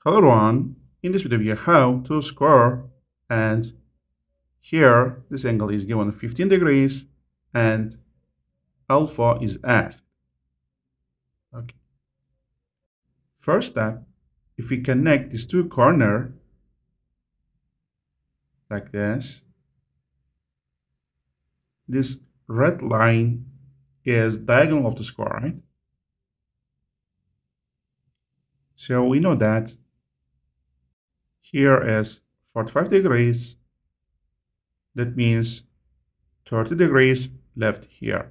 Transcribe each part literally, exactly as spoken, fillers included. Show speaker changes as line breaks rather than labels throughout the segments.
Hello everyone, in this video we have how to square, and here this angle is given fifteen degrees and alpha is asked. Okay. First step, if we connect these two corners like this, this red line is diagonal of the square, right? So we know that here is forty-five degrees. That means thirty degrees left here,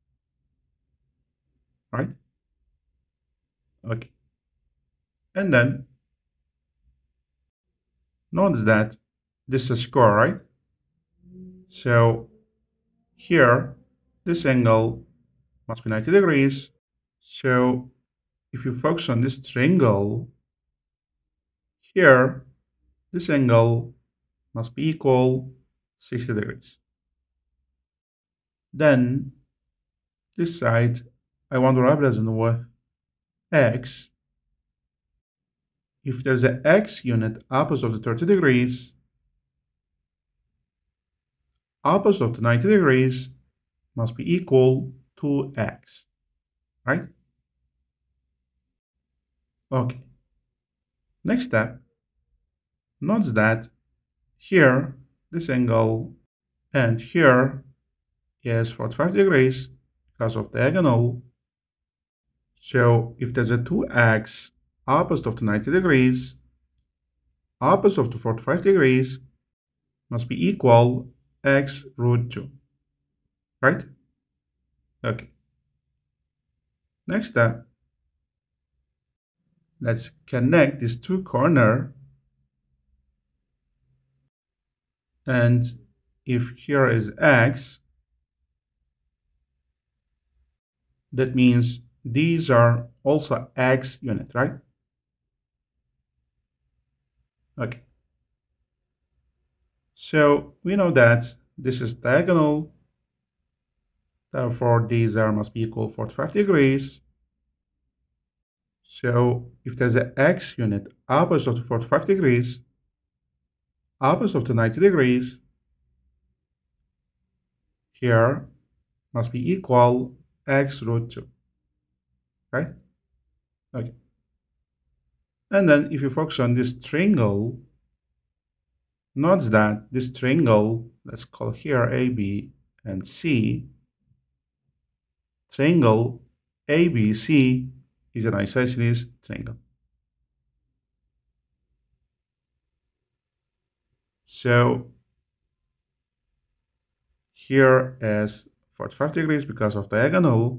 right? Okay. And then notice that this is a square, right? So here, this angle must be ninety degrees. So if you focus on this triangle, here, this angle must be equal sixty degrees. Then, this side, I want to represent with x. If there's an x unit opposite of the thirty degrees, opposite of the ninety degrees must be equal to x, right? Okay. Next step, notice that here, this angle, and here is forty-five degrees because of diagonal. So if there's a two x opposite of the ninety degrees, opposite of the forty-five degrees must be equal x root two, right? Okay. Next step, let's connect these two corners. And if here is x, that means these are also x unit, right? Okay. So we know that this is diagonal. Therefore, these are must be equal forty-five degrees. So if there's an x unit opposite of the forty-five degrees, opposite of the ninety degrees, here must be equal x root two, right? Okay. And then if you focus on this triangle, notice that this triangle, let's call here A, B, and C, triangle A B C is an isosceles triangle. So here is forty-five degrees because of diagonal.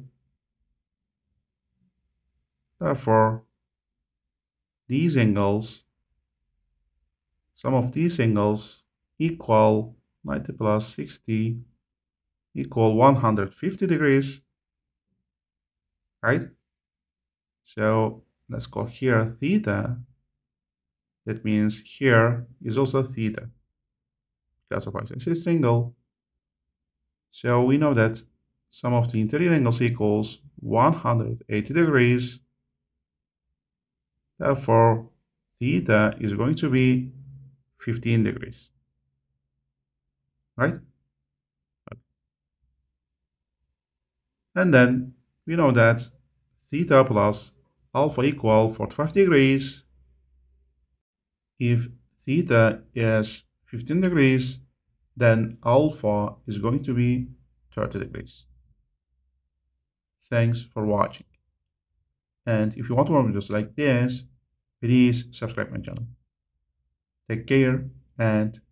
Therefore, these angles, sum of these angles equal ninety plus sixty equal one hundred fifty degrees, right? So let's call here theta. That means here is also theta because of isosceles triangle. So we know that sum of the interior angles equals one hundred eighty degrees. Therefore, theta is going to be fifteen degrees, right? And then we know that theta plus alpha equal forty-five degrees. If theta is fifteen degrees, then alpha is going to be thirty degrees. Thanks for watching. And if you want more videos like this, please subscribe my channel. Take care and